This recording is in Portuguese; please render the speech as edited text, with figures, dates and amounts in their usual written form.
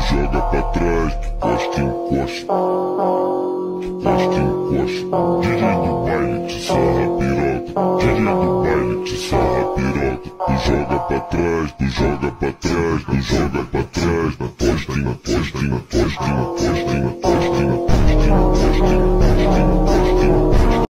joga pra trás, depois que encosta. Depois que encosta. DJ do baile te sarra piroca. DJ do baile te sarra piroca. Tu joga pra trás, tu joga pra trás, tu joga pra trás. Depois que encosta, depois que encosta, depois que encosta, depois que encosta.